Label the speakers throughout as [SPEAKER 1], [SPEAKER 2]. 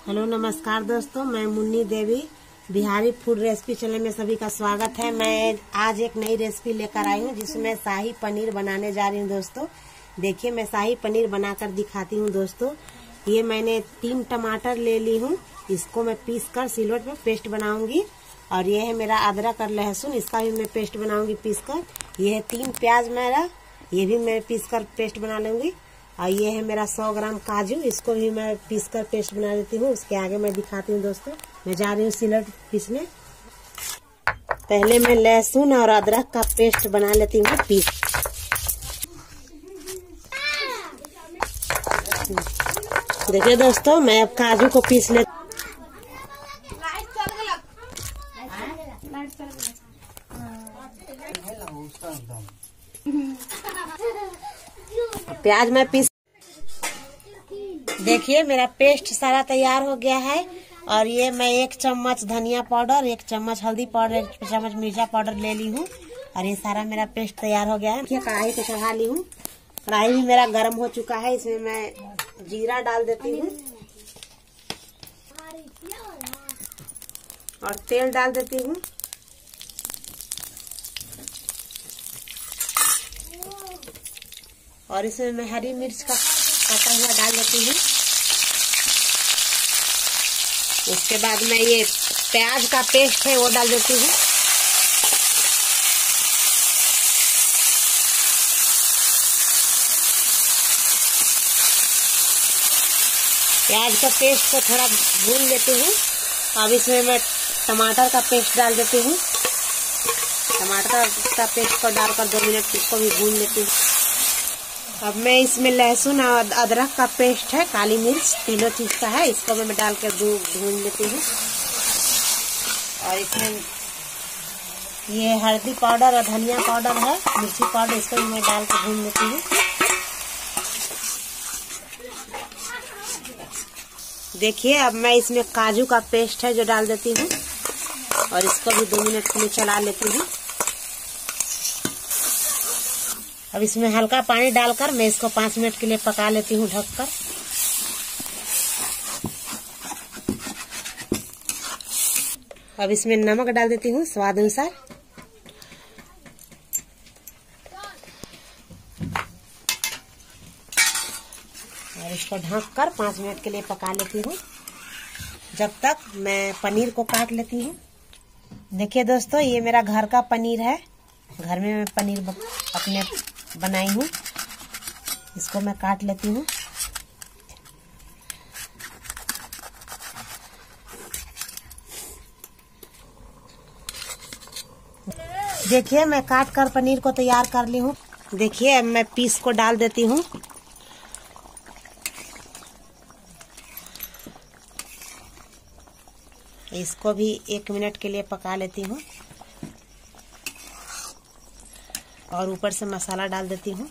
[SPEAKER 1] Hello नमस्कार दोस्तों, मैं Munni Devi Bihari food recipe channel में सभी का स्वागत है। मैं आज एक नई रेसिपी लेकर आई हूँ जिसमें शाही पनीर बनाने जा रही हूँ। दोस्तों देखिए, मैं शाही पनीर बनाकर दिखाती हूँ। दोस्तों ये मैंने 3 टमाटर ले ली हूँ, इसको मैं पीस कर सिलवट में पेस्ट बनाऊंगी। और ये है मेरा अदरक और लहसुन, इसका भी मैं पेस्ट बनाऊंगी पीस कर। ये है 3 प्याज मेरा, ये भी मैं पीस कर पेस्ट बना लूंगी। और ये है मेरा 100 ग्राम काजू, इसको भी मैं पीस कर पेस्ट बना लेती हूँ। उसके आगे मैं दिखाती हूँ। दोस्तों मैं जा रही हूँ सिलट पीसने। पहले मैं लहसुन और अदरक का पेस्ट बना लेती हूँ पीस। देखिए दोस्तों, मैं अब काजू को पीस लेती हूँ। प्याज मैं पीस। देखिए मेरा पेस्ट सारा तैयार हो गया है। और ये मैं 1 चम्मच धनिया पाउडर, 1 चम्मच हल्दी पाउडर, 1 चम्मच मिर्चा पाउडर ले ली हूँ। और ये सारा मेरा पेस्ट तैयार हो गया है। देखिए कढ़ाई को चढ़ा ली हूँ, कढ़ाई भी मेरा गर्म हो चुका है। इसमें मैं जीरा डाल देती हूँ और तेल डाल देती हूँ। और इसमें मैं हरी मिर्च का कटा हुआ डाल देती हूँ। उसके बाद मैं ये प्याज का पेस्ट है वो डाल देती हूँ। प्याज का पेस्ट को थोड़ा भून लेती हूँ। अब इसमें मैं टमाटर का पेस्ट डाल देती हूँ। टमाटर का पेस्ट को डालकर 2 मिनट इसको भी भून लेती हूँ। अब मैं इसमें लहसुन और अदरक का पेस्ट है, काली मिर्च, तीनों चीज का है, इसको मैं डालकर भून लेती हूँ। और इसमें ये हल्दी पाउडर और धनिया पाउडर है, मिर्ची पाउडर, इसको भी मैं डालकर भून लेती हूँ। देखिए अब मैं इसमें काजू का पेस्ट है जो डाल देती हूँ और इसको भी 2 मिनट के लिए चला लेती हूँ। अब इसमें हल्का पानी डालकर मैं इसको 5 मिनट के लिए पका लेती हूँ ढककर। अब इसमें नमक डाल देती हूँ स्वाद अनुसार। और इसको ढककर 5 मिनट के लिए पका लेती हूँ जब तक मैं पनीर को काट लेती हूँ। देखिए दोस्तों, ये मेरा घर का पनीर है, घर में मैं पनीर अपने बनाई हूँ। इसको मैं काट लेती हूँ। देखिए मैं काट कर पनीर को तैयार कर ली हूँ। देखिए अब मैं पीस को डाल देती हूँ। इसको भी 1 मिनट के लिए पका लेती हूँ और ऊपर से मसाला डाल देती हूँ।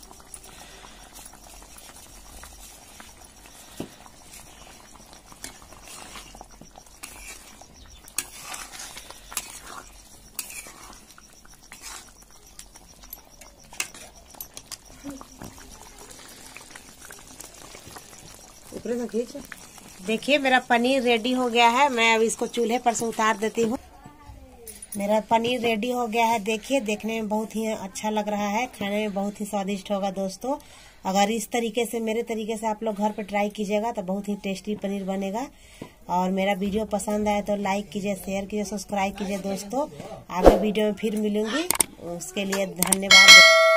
[SPEAKER 1] ऊपर से खींच। देखिए मेरा पनीर रेडी हो गया है। मैं अब इसको चूल्हे पर से उतार देती हूँ। मेरा पनीर रेडी हो गया है। देखिए देखने में बहुत ही अच्छा लग रहा है, खाने में बहुत ही स्वादिष्ट होगा। दोस्तों अगर इस तरीके से, मेरे तरीके से आप लोग घर पर ट्राई कीजिएगा तो बहुत ही टेस्टी पनीर बनेगा। और मेरा वीडियो पसंद आए तो लाइक कीजिए, शेयर कीजिए, सब्सक्राइब कीजिए। दोस्तों आगे वीडियो में फिर मिलूंगी, उसके लिए धन्यवाद।